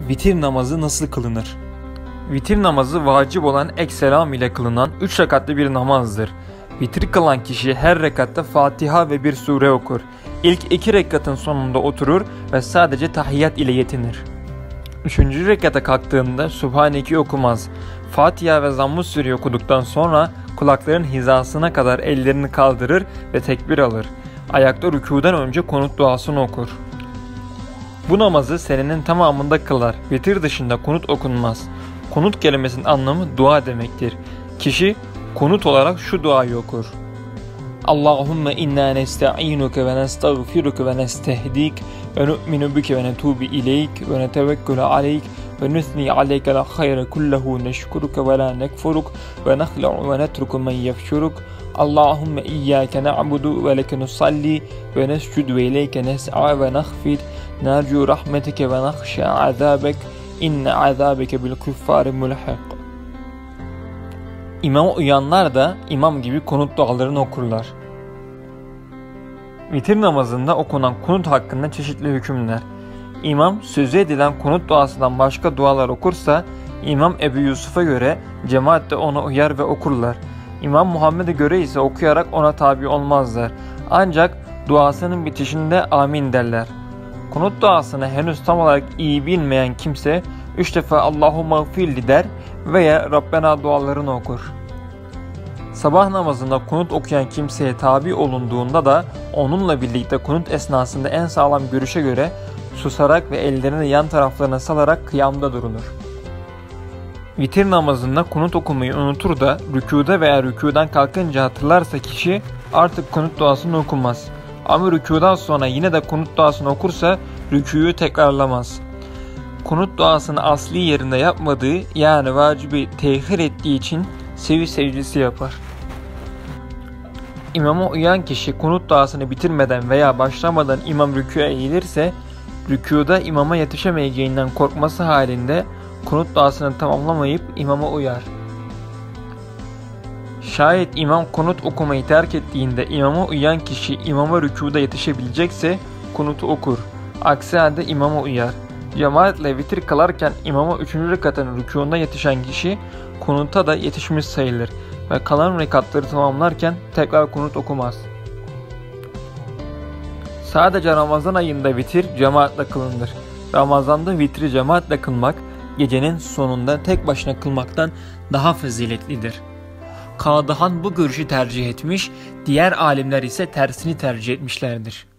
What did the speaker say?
Vitir namazı nasıl kılınır? Vitir namazı vacip olan ek selam ile kılınan 3 rekatlı bir namazdır. Vitir kılan kişi her rekatta Fatiha ve bir sure okur. İlk 2 rekatın sonunda oturur ve sadece tahiyyat ile yetinir. 3. rekata kalktığında Sübhaneke okumaz. Fatiha ve Zamm-ı Sûreyi okuduktan sonra kulakların hizasına kadar ellerini kaldırır ve tekbir alır. Ayakta rükûden önce kunut duasını okur. Bu namazı senenin tamamında kılar. Vitir dışında kunut okunmaz. Kunut kelimesinin anlamı dua demektir. Kişi kunut olarak şu duayı okur. Allahümme inna nesta'inuke ve nestağfiruke ve nestehdik ve nu'minu bike ve netubu ileyk ve netevekkülü aleyk ve nüthni aleyke la hayre kullahu neşkuruke ve la nekfuruk ve nehla'u ve netruku men yefşuruk. Allahümme iyyâke na'budu ve leke nusalli ve nescudu ve ileyke nes'a ve nehfid nercu rahmetike ve nehşâ azâbek inne azâbeke bil kuffâri mulhaq. İmama uyanlar da imam gibi kunut dualarını okurlar. Vitir namazında okunan kunut hakkında çeşitli hükümler. İmam sözü edilen kunut duasından başka dualar okursa İmam Ebu Yusuf'a göre cemaat de ona uyar ve okurlar. İmam Muhammed'e göre ise okuyarak ona tabi olmazlar. Ancak duasının bitişinde amin derler. Kunut duasını henüz tam olarak iyi bilmeyen kimse 3 defa Allahümme gfirli der veya Rabbena dualarını okur. Sabah namazında kunut okuyan kimseye tabi olunduğunda da onunla birlikte kunut esnasında en sağlam görüşe göre susarak ve ellerini yan taraflarına salarak kıyamda durulur. Vitir namazında kunut okumayı unutur da rükûda veya rükûdan kalkınca hatırlarsa kişi artık kunut duasını okumaz. Ama rükûdan sonra yine de kunut duasını okursa rükûyu tekrarlamaz. Kunut duasını asli yerinde yapmadığı yani vacibi tehir ettiği için sevi secdesi yapar. İmama uyan kişi kunut duasını bitirmeden veya başlamadan imam rükûya eğilirse rükûda imama yetişemeyeceğinden korkması halinde kunut duasını tamamlamayıp imama uyar. Şayet imam kunut okumayı terk ettiğinde imama uyan kişi imama rükûda yetişebilecekse kunutu okur. Aksi halde imama uyar. Cemaatle vitir kılarken imama 3. rekatın rükûunda yetişen kişi kunuta da yetişmiş sayılır ve kalan rekatları tamamlarken tekrar kunut okumaz. Sadece Ramazan ayında vitir cemaatle kılınır. Ramazanda vitri cemaatle kılmak gecenin sonunda tek başına kılmaktan daha faziletlidir. Kağıdıhan bu görüşü tercih etmiş, diğer alimler ise tersini tercih etmişlerdir.